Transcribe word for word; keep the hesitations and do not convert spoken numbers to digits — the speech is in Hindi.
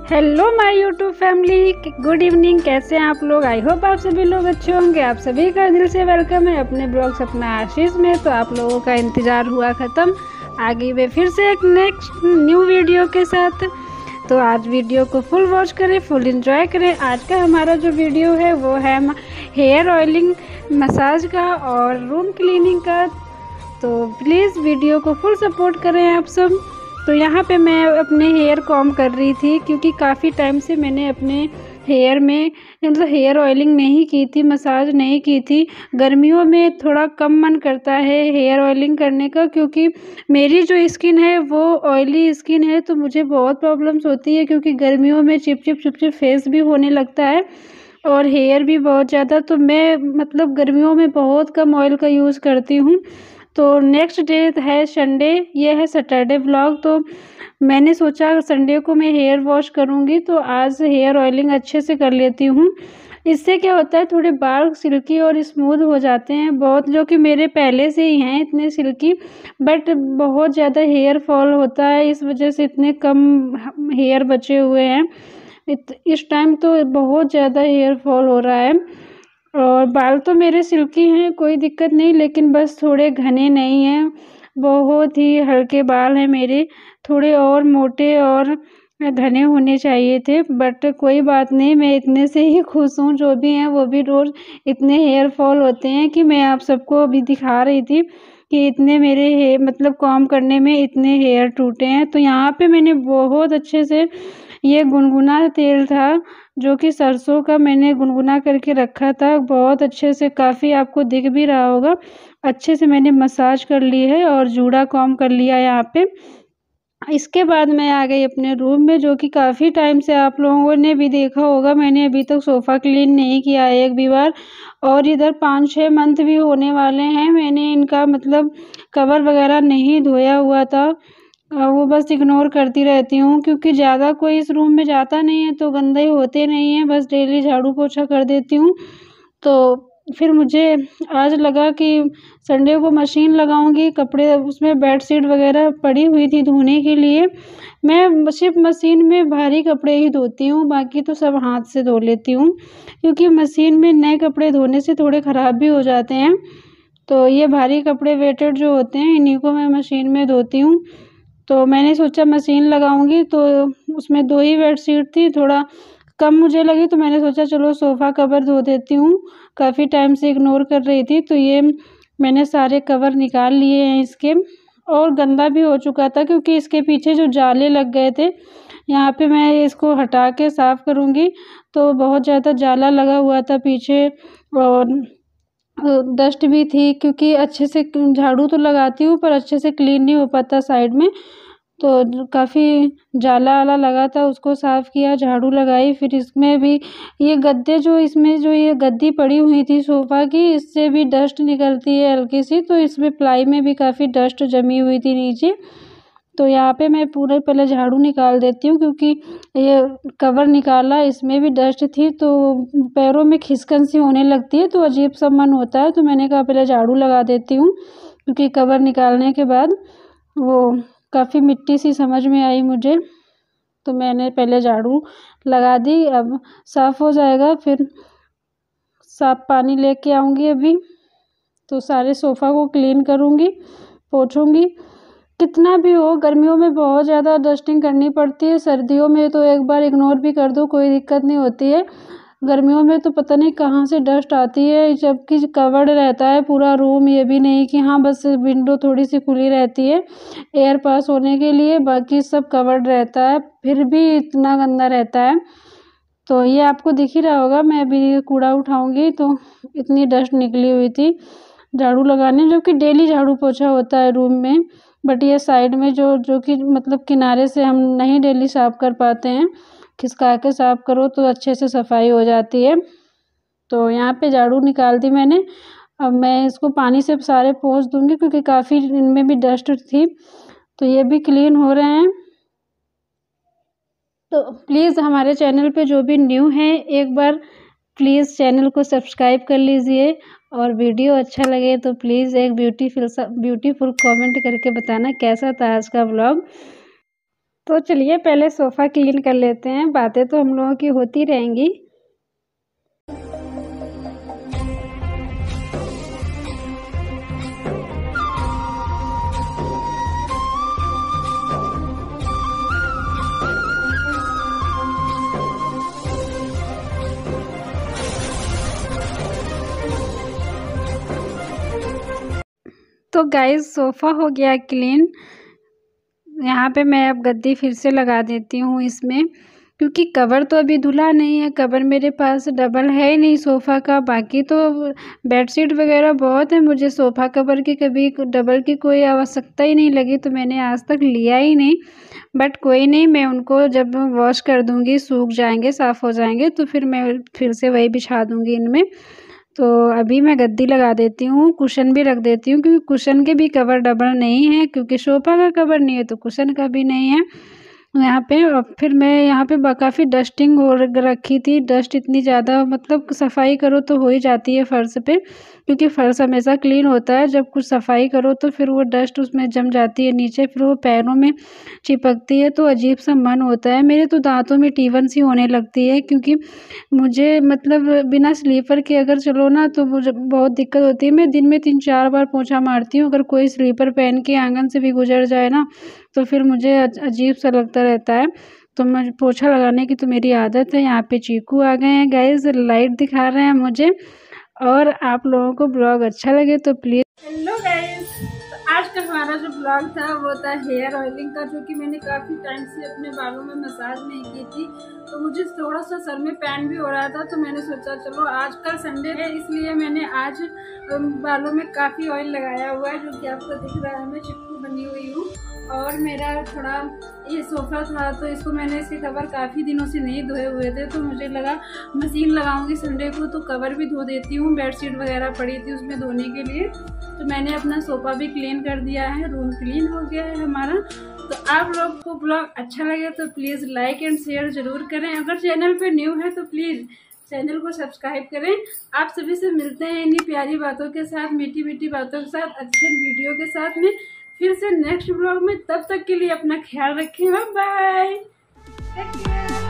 Hello my YouTube family, good evening. कैसे हैं आप लोग? आई होप आप सभी लोग अच्छे होंगे। आप सभी का दिल से वेलकम है अपने ब्लॉग सपना आशीष में। तो आप लोगों का इंतज़ार हुआ ख़त्म, आगे वे फिर से एक नेक्स्ट न्यू वीडियो के साथ। तो आज वीडियो को फुल वॉच करें, फुल एंजॉय करें। आज का हमारा जो वीडियो है वो है हेयर ऑयलिंग, मसाज का और रूम क्लीनिंग का। तो प्लीज़ वीडियो को फुल सपोर्ट करें आप सब। तो यहाँ पे मैं अपने हेयर कॉम कर रही थी, क्योंकि काफ़ी टाइम से मैंने अपने हेयर में मतलब हेयर ऑयलिंग नहीं की थी, मसाज नहीं की थी। गर्मियों में थोड़ा कम मन करता है हेयर ऑयलिंग करने का, क्योंकि मेरी जो स्किन है वो ऑयली स्किन है। तो मुझे बहुत प्रॉब्लम्स होती है, क्योंकि गर्मियों में चिप चिप चिप चिप फेस भी होने लगता है और हेयर भी बहुत ज़्यादा। तो मैं मतलब गर्मियों में बहुत कम ऑयल का यूज़ करती हूँ। तो नेक्स्ट डे है संडे, ये है सैटरडे व्लॉग। तो मैंने सोचा संडे को मैं हेयर वॉश करूँगी, तो आज हेयर ऑयलिंग अच्छे से कर लेती हूँ। इससे क्या होता है, थोड़े बाल सिल्की और स्मूथ हो जाते हैं बहुत, जो कि मेरे पहले से ही हैं इतने सिल्की। बट बहुत ज़्यादा हेयर फॉल होता है, इस वजह से इतने कम हेयर बचे हुए हैं। इत, इस टाइम तो बहुत ज़्यादा हेयर फॉल हो रहा है। और बाल तो मेरे सिल्की हैं, कोई दिक्कत नहीं, लेकिन बस थोड़े घने नहीं हैं, बहुत ही हल्के बाल हैं मेरे। थोड़े और मोटे और घने होने चाहिए थे, बट कोई बात नहीं, मैं इतने से ही खुश हूँ। जो भी हैं वो भी रोज़ इतने हेयर फॉल होते हैं कि मैं आप सबको अभी दिखा रही थी कि इतने मेरे हेयर मतलब कॉम करने में इतने हेयर टूटे हैं। तो यहाँ पे मैंने बहुत अच्छे से, ये गुनगुना तेल था जो कि सरसों का मैंने गुनगुना करके रखा था, बहुत अच्छे से, काफ़ी आपको दिख भी रहा होगा। अच्छे से मैंने मसाज कर ली है और जूड़ा कॉम कर लिया यहाँ पे। इसके बाद मैं आ गई अपने रूम में, जो कि काफ़ी टाइम से आप लोगों ने भी देखा होगा, मैंने अभी तक सोफ़ा क्लीन नहीं किया है एक भी बार। और इधर पाँच छः मंथ भी होने वाले हैं मैंने इनका मतलब कवर वगैरह नहीं धोया हुआ था। वो बस इग्नोर करती रहती हूँ, क्योंकि ज़्यादा कोई इस रूम में जाता नहीं है तो गंदे होते नहीं हैं, बस डेली झाड़ू पोछा कर देती हूँ। तो फिर मुझे आज लगा कि संडे को मशीन लगाऊंगी, कपड़े उसमें बेडशीट वगैरह पड़ी हुई थी धोने के लिए। मैं सिर्फ मशीन में भारी कपड़े ही धोती हूँ, बाकी तो सब हाथ से धो लेती हूँ, क्योंकि मशीन में नए कपड़े धोने से थोड़े ख़राब भी हो जाते हैं। तो ये भारी कपड़े वेटेड जो होते हैं इन्हीं को मैं मशीन में धोती हूँ। तो मैंने सोचा मशीन लगाऊंगी, तो उसमें दो ही बेडशीट थी, थोड़ा कम मुझे लगी, तो मैंने सोचा चलो सोफ़ा कवर धो देती हूँ, काफ़ी टाइम से इग्नोर कर रही थी। तो ये मैंने सारे कवर निकाल लिए हैं इसके, और गंदा भी हो चुका था क्योंकि इसके पीछे जो जाले लग गए थे। यहाँ पे मैं इसको हटा के साफ़ करूँगी, तो बहुत ज़्यादा जाला लगा हुआ था पीछे, और डस्ट भी थी, क्योंकि अच्छे से झाड़ू तो लगाती हूँ पर अच्छे से क्लीन नहीं हो पाता साइड में। तो काफ़ी जाला वाला लगा था, उसको साफ़ किया, झाड़ू लगाई। फिर इसमें भी ये गद्दे जो इसमें जो ये गद्दी पड़ी हुई थी सोफ़ा की, इससे भी डस्ट निकलती है हल्की सी, तो इसमें प्लाई में भी काफ़ी डस्ट जमी हुई थी नीचे। तो यहाँ पे मैं पूरे पहले झाड़ू निकाल देती हूँ, क्योंकि ये कवर निकाला इसमें भी डस्ट थी, तो पैरों में खिसकन सी होने लगती है, तो अजीब सा मन होता है। तो मैंने कहा पहले झाड़ू लगा देती हूँ, क्योंकि कवर निकालने के बाद वो काफ़ी मिट्टी सी समझ में आई मुझे, तो मैंने पहले झाड़ू लगा दी। अब साफ़ हो जाएगा, फिर साफ पानी लेके आऊँगी अभी, तो सारे सोफ़ा को क्लीन करूँगी, पोंछूँगी। कितना भी हो, गर्मियों में बहुत ज़्यादा डस्टिंग करनी पड़ती है, सर्दियों में तो एक बार इग्नोर भी कर दो, कोई दिक्कत नहीं होती है। गर्मियों में तो पता नहीं कहाँ से डस्ट आती है, जबकि कवर्ड रहता है पूरा रूम। ये भी नहीं कि हाँ बस विंडो थोड़ी सी खुली रहती है एयर पास होने के लिए, बाकी सब कवर्ड रहता है, फिर भी इतना गंदा रहता है। तो ये आपको दिख ही रहा होगा, मैं अभी कूड़ा उठाऊँगी तो इतनी डस्ट निकली हुई थी झाड़ू लगाने, जबकि डेली झाड़ू पोछा होता है रूम में। बट ये साइड में जो जो कि मतलब किनारे से हम नहीं डेली साफ़ कर पाते हैं, खिसका के साफ़ करो तो अच्छे से सफाई हो जाती है। तो यहाँ पे झाड़ू निकाल दी मैंने, अब मैं इसको पानी से सारे पोंछ दूँगी, क्योंकि काफ़ी इनमें भी डस्ट थी। तो ये भी क्लीन हो रहे हैं। तो प्लीज़ हमारे चैनल पे जो भी न्यू है, एक बार प्लीज़ चैनल को सब्सक्राइब कर लीजिए, और वीडियो अच्छा लगे तो प्लीज़ एक ब्यूटीफुल सा ब्यूटीफुल कमेंट करके बताना कैसा था आज का व्लॉग। तो चलिए पहले सोफ़ा क्लीन कर लेते हैं, बातें तो हम लोगों की होती रहेंगी। तो गाइस सोफ़ा हो गया क्लीन। यहाँ पे मैं अब गद्दी फिर से लगा देती हूँ इसमें, क्योंकि कवर तो अभी धुला नहीं है। कवर मेरे पास डबल है ही नहीं सोफ़ा का। बाकी तो बेडशीट वगैरह बहुत है, मुझे सोफ़ा कवर की कभी डबल की कोई आवश्यकता ही नहीं लगी, तो मैंने आज तक लिया ही नहीं। बट कोई नहीं, मैं उनको जब वॉश कर दूँगी, सूख जाएंगे, साफ़ हो जाएंगे, तो फिर मैं फिर से वही बिछा दूँगी इनमें। तो अभी मैं गद्दी लगा देती हूँ, कुशन भी रख देती हूँ, क्योंकि कुशन के भी कवर डबल नहीं है, क्योंकि सोफ़ा का कवर नहीं है तो कुशन का भी नहीं है यहाँ पे। और फिर मैं यहाँ पे काफ़ी डस्टिंग हो रखी थी। डस्ट इतनी ज़्यादा, मतलब सफाई करो तो हो ही जाती है फर्श पे, क्योंकि फर्श हमेशा क्लीन होता है। जब कुछ सफाई करो तो फिर वो डस्ट उसमें जम जाती है नीचे, फिर वो पैरों में चिपकती है, तो अजीब सा मन होता है। मेरे तो दांतों में टीवन सी होने लगती है, क्योंकि मुझे मतलब बिना स्लीपर के अगर चलो ना तो मुझे बहुत दिक्कत होती है। मैं दिन में तीन चार बार पोंछा मारती हूँ। अगर कोई स्लीपर पहन के आंगन से भी गुजर जाए ना तो फिर मुझे अजीब सा लगता रहता है। तो मैं पोछा लगाने की तो मेरी आदत है। यहाँ पे चीकू आ गए हैं गाइस, लाइट दिखा रहे हैं मुझे। और आप लोगों को ब्लॉग अच्छा लगे तो प्लीज़। हेलो गाइस, तो आज का हमारा जो ब्लॉग था वो था हेयर ऑयलिंग का, जो कि मैंने काफ़ी टाइम से अपने बालों में मसाज नहीं की थी, तो मुझे थोड़ा सा सर में पेन भी हो रहा था। तो मैंने सोचा चलो आज कल संडे है, इसलिए मैंने आज बालों में काफ़ी ऑयल लगाया हुआ है, जो कि आपको दिख रहा है। मैं चिपकू बनी हुई हूँ। और मेरा थोड़ा ये सोफ़ा था तो इसको मैंने इसके कवर काफ़ी दिनों से नहीं धोए हुए थे, तो मुझे लगा मशीन लगाऊंगी संडे को तो कवर भी धो देती हूँ। बेडशीट वगैरह पड़ी थी उसमें धोने के लिए, तो मैंने अपना सोफ़ा भी क्लीन कर दिया है। रूम क्लीन हो गया है हमारा। तो आप लोग को ब्लॉग अच्छा लगे तो प्लीज़ लाइक एंड शेयर ज़रूर करें। अगर चैनल पे न्यू है तो प्लीज़ चैनल को सब्सक्राइब करें। आप सभी से मिलते हैं इन्हीं प्यारी बातों के साथ, मीठी मीठी बातों के साथ, अच्छे वीडियो के साथ में फिर से नेक्स्ट ब्लॉग में। तब तक के लिए अपना ख्याल रखें। Bye bye.